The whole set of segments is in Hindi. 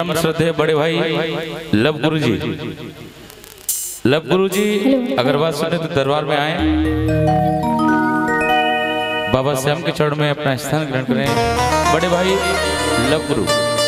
परम श्रद्धेय बड़े भाई लव गुरु जी, लव गुरु जी अगर बात सुने तो दरबार में आए, बाबा श्याम के चरण में अपना स्थान ग्रहण करें। बड़े भाई लव गुरु।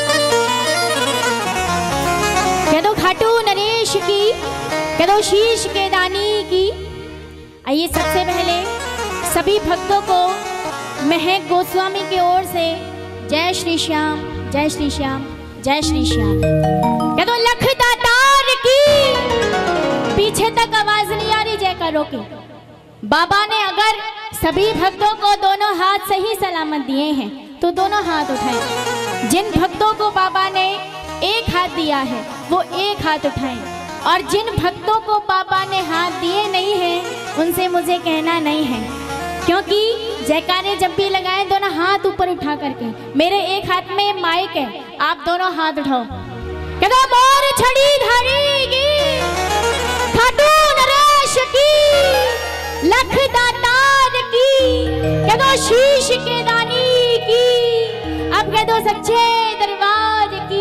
कह दो खाटू नरेश की, कह दो शीश के दानी की। आइए सबसे पहले सभी भक्तों को महक गोस्वामी की ओर से जय श्री श्याम, जय श्री श्याम, जय श्री श्याम। कह दो लख दातार की। पीछे तक आवाज नहीं आ रही जयकारों की। बाबा ने अगर सभी भक्तों को दोनों हाथ सही सलामत दिए हैं तो दोनों हाथ उठाएं। जिन भक्तों को बाबा ने एक हाथ दिया है वो एक हाथ उठाएं, और जिन भक्तों को बाबा ने हाथ दिए नहीं हैं उनसे मुझे कहना नहीं है, क्योंकि जयकारे जब भी लगाए दोनों हाथ ऊपर उठा करके। मेरे एक हाथ में माइक है, आप दोनों हाथ उठाओ। कहता मोर छड़ी धारी की, खाटू नरेश की, लख दातार की, कह दो शीश के दानी की, अब कह दो सच्चे दरबार की।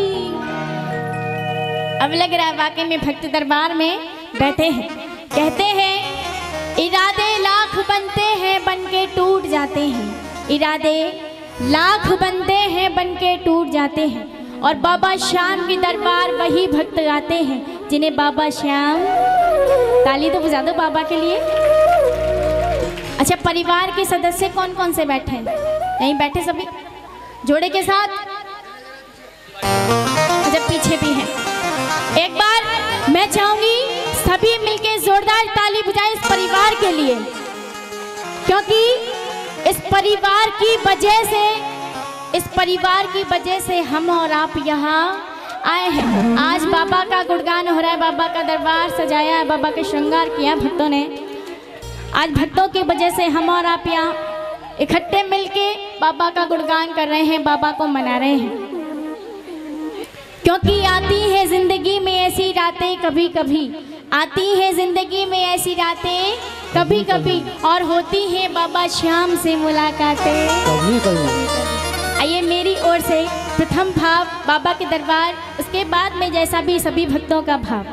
अब लग रहा है वाकई में भक्त दरबार में बैठे हैं। कहते हैं इरादे लाख बनते हैं बनके टूट जाते हैं, इरादे लाख बनते हैं बनके टूट जाते हैं, और बाबा श्याम की दरबार वही भक्त गाते हैं जिन्हें बाबा श्याम। ताली तो बजा दो बाबा के लिए। अच्छा, परिवार के सदस्य कौन कौन से बैठे हैं? यहीं बैठे सभी जोड़े के साथ? अच्छा, पीछे भी हैं। एक बार मैं चाहूंगी सभी मिलके जोरदार ताली बजाएं इस परिवार के लिए, क्योंकि इस परिवार की वजह से, इस परिवार की वजह से हम और आप यहाँ आए हैं। आज बाबा का गुणगान हो रहा है, बाबा का दरबार सजाया है, बाबा का श्रृंगार किया भक्तों ने। आज भक्तों की वजह से हम और आप यहाँ इकट्ठे मिलके बाबा का गुणगान कर रहे हैं, बाबा को मना रहे हैं। क्योंकि आती है जिंदगी में ऐसी रातें कभी कभी, आती है जिंदगी में ऐसी रातें कभी कभी, और होती है बाबा श्याम से मुलाकातें कभी कभी। आइए मेरी ओर से प्रथम भाव बाबा के दरबार, उसके बाद में जैसा भी सभी भक्तों का भाव।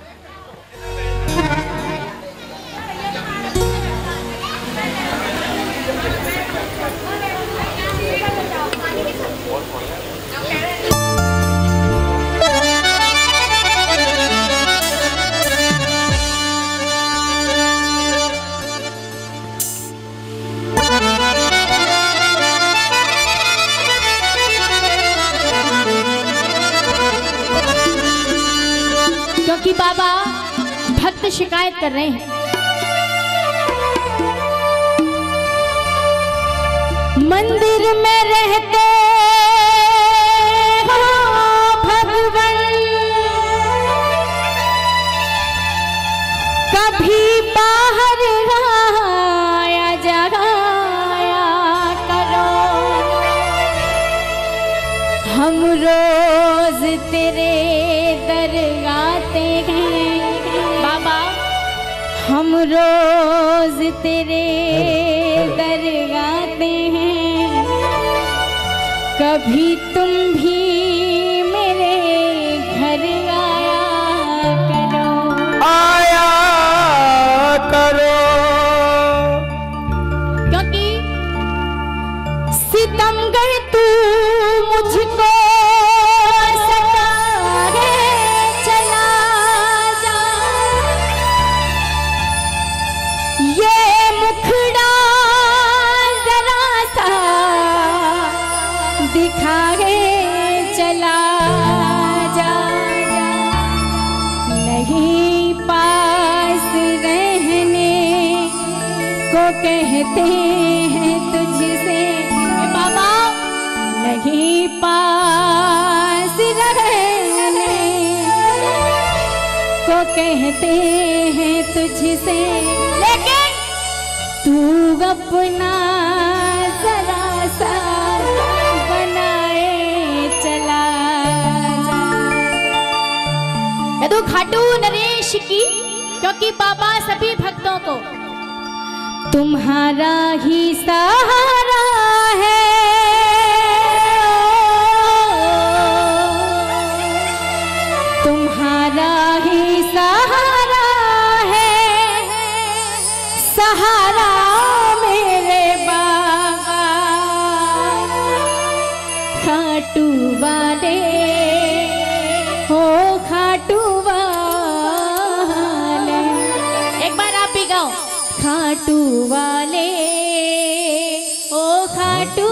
क्योंकि बाबा भक्त शिकायत कर रहे हैं, मंदिर में रहते हो भगवान, कभी बाहर आया जाया करो, हम रोज तेरे दर गाते हैं बाबा, हम रोज तेरे दर गाते हैं, कभी तुम भी मेरे घर आया करो, क्योंकि सितमगर तू मुझको कहते हैं तुझसे बाबा, नहीं पास रहने को कहते हैं तुझसे, लेकिन तू अपना जरा सा बनाए चला जा। कदू खाटू नरेश की, क्योंकि बाबा सभी भक्तों को तुम्हारा ही सहारा है, सहारा मेरे बाबा खाटू वाले हो खाटू वाले। एक बार आप भी गाओ खाटू वाले ओ खाटू।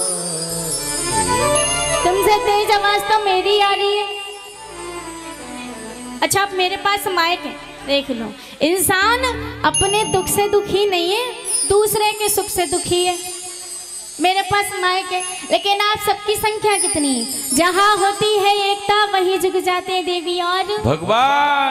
तुमसे तेज आवाज तो मेरी आ रही है। अच्छा आप मेरे पास माइक है, देख लो। इंसान अपने दुख से दुखी नहीं है, दूसरे के सुख से दुखी है। मेरे पास माइक है, लेकिन आप सबकी संख्या कितनी है? जहाँ होती है एकता वहीं झुक जाते हैं देवी और भगवान।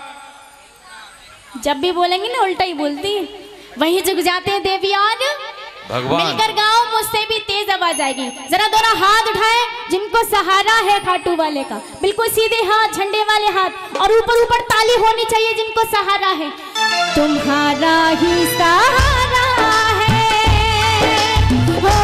जब भी बोलेंगे ना उल्टा ही बोलती है, वहीं झुक जाते हैं देवी और भगवान। मिलकर गाओ, मुझसे भी तेज आवाज आएगी। जरा दोनों हाथ उठाए जिनको सहारा है खाटू वाले का, बिल्कुल सीधे हाथ, झंडे वाले हाथ, और ऊपर ऊपर ताली होनी चाहिए जिनको सहारा है। तुम्हारा ही सहारा है हो,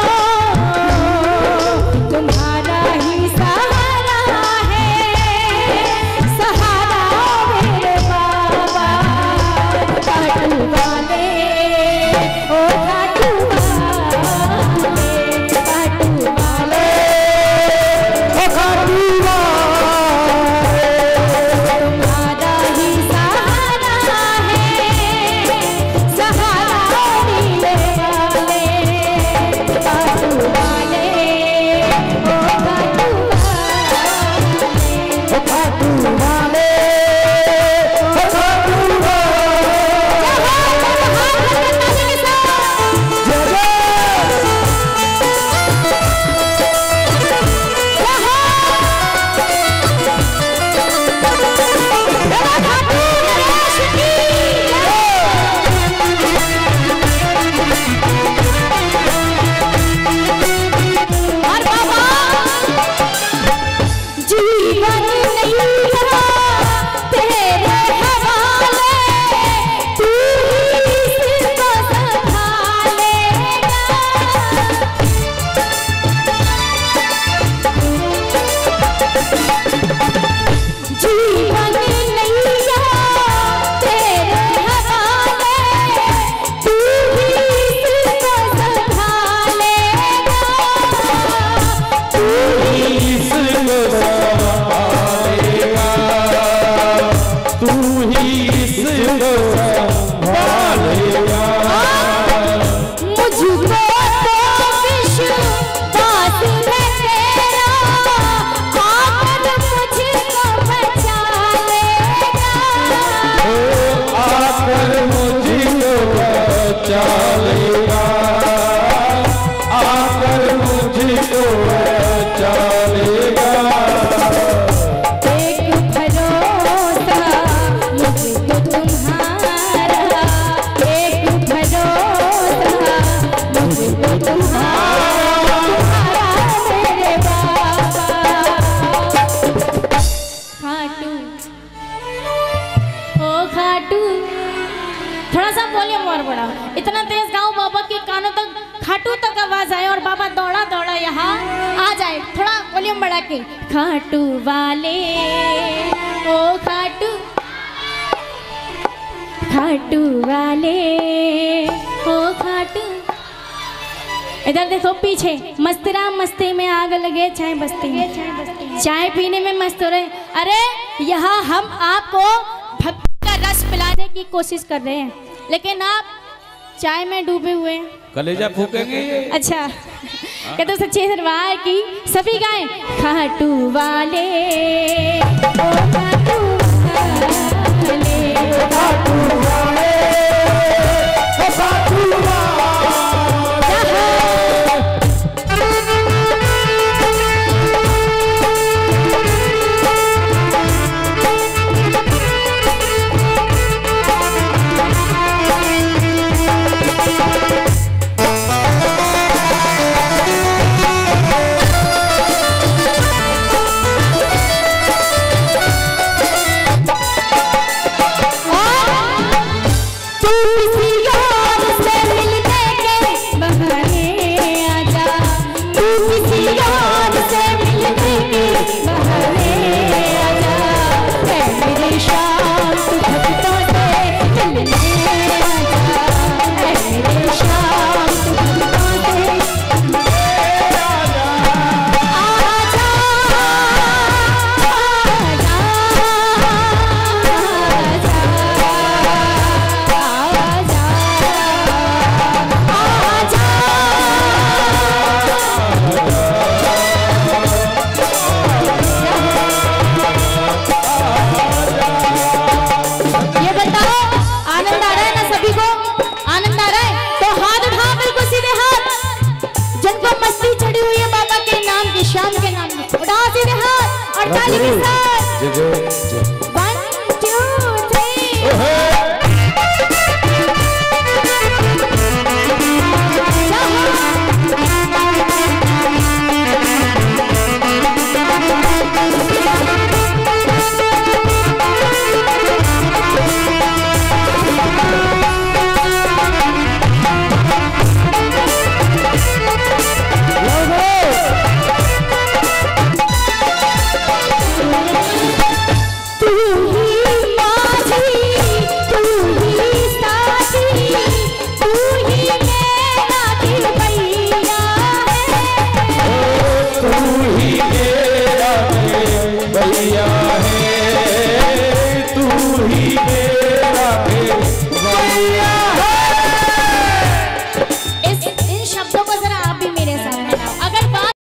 तुम्हारा ही सहारा है, सहारा मेरे बाबा खाटू वाले ओ खाटू वाले, खाटू वाले ओ खाटू वाले। तुम्हारा ही सहारा है, सहारा मेरे वाले खाटू वाले ओ खाटू वाले, ओ खाटू वाले ओ खाटू जीवन नहीं रहा तेरे हवाले, तू ही इसको संभालेगा। जीवन नहीं रहा तेरे हवाले, तू ही इसको संभालेगा, तू ही इसको संभालेगा, तू ही इसको संभालेगा। मुझको तो विश्वास है तेरा, आकर मुझको बचा लेगा, आकर मुझको बचा लेगा, आकर मुझको बचा लेगा। एक भरोसा मुझको तुम्हारा, एक भरोसा मुझको तुम्हारा मेरे बाबा खाटू ओ खाटू। थोड़ा सा वॉल्यूम और बढ़ाओ, इतना तेज गाओ बाबा के कानों तक, खाटू तक आवाज आए और बाबा दौड़ा दौड़ा यहाँ आ जाए। थोड़ा वॉल्यूम बढ़ा के खाटू वाले ओ खाटू, खाटू वाले ओ खाटू। इधर देखो पीछे, मस्तरा मस्ती में आग लगे चाय बस्ती में, चाय पीने में मस्त हो रहे। अरे यहाँ हम आपको भक्ति का रस पिलाने की कोशिश कर रहे हैं, लेकिन आप चाय में डूबे हुए हैं। कलेजा फूकेंगे। अच्छा कहते तो सच्चे दरबार की सभी गाएं खाटू वाले ओ खाटू वाले, खाटू वाले ओ खाटू ताली के साथ जय जय 1 2 3 भैया